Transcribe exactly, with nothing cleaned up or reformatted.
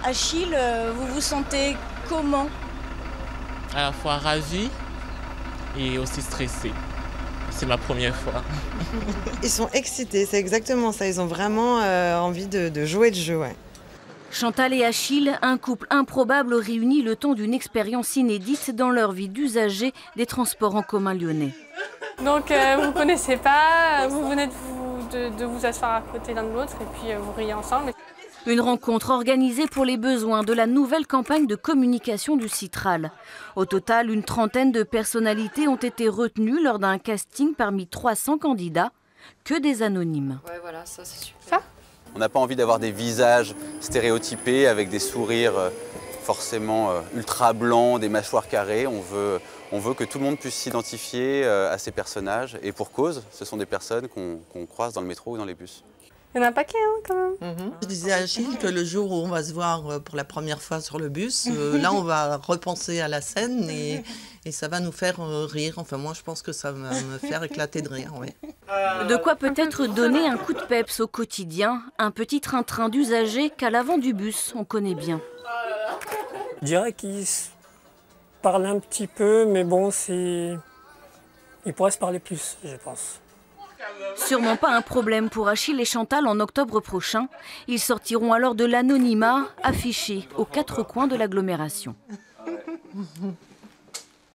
Achille, vous vous sentez comment? À la fois ravi et aussi stressé. C'est ma première fois. Ils sont excités, c'est exactement ça. Ils ont vraiment euh, envie de, de jouer le jeu. Ouais. Chantal et Achille, un couple improbable réuni le temps d'une expérience inédite dans leur vie d'usagers des transports en commun lyonnais. Donc euh, vous ne connaissez pas, vous venez de vous, de, de vous asseoir à côté l'un de l'autre et puis euh, vous riez ensemble. Une rencontre organisée pour les besoins de la nouvelle campagne de communication du Citral. Au total, une trentaine de personnalités ont été retenues lors d'un casting parmi trois cents candidats, que des anonymes. Ouais, voilà, ça c'est super. Ça On n'a pas envie d'avoir des visages stéréotypés avec des sourires forcément ultra blancs, des mâchoires carrées. On veut, on veut que tout le monde puisse s'identifier à ces personnages. Et pour cause, ce sont des personnes qu'on qu'on croise dans le métro ou dans les bus. Il y en a un paquet hein, quand même. Mmh. Je disais à Achille que le jour où on va se voir pour la première fois sur le bus, euh, là on va repenser à la scène et, et ça va nous faire rire. Enfin moi je pense que ça va me faire éclater de rire. Oui. De quoi peut-être donner un coup de peps au quotidien, un petit train-train d'usagers qu'à l'avant du bus on connaît bien. Je dirais qu'ils se parlent un petit peu, mais bon, c'est... ils pourraient se parler plus, je pense. Sûrement pas un problème pour Achille et Chantal en octobre prochain. Ils sortiront alors de l'anonymat, affichés aux quatre coins de l'agglomération.